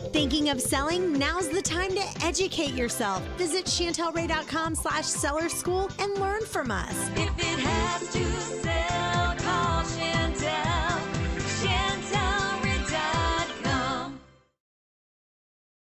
Thinking of selling? Now's the time to educate yourself. Visit chantelray.com/sellerschool and learn from us. If it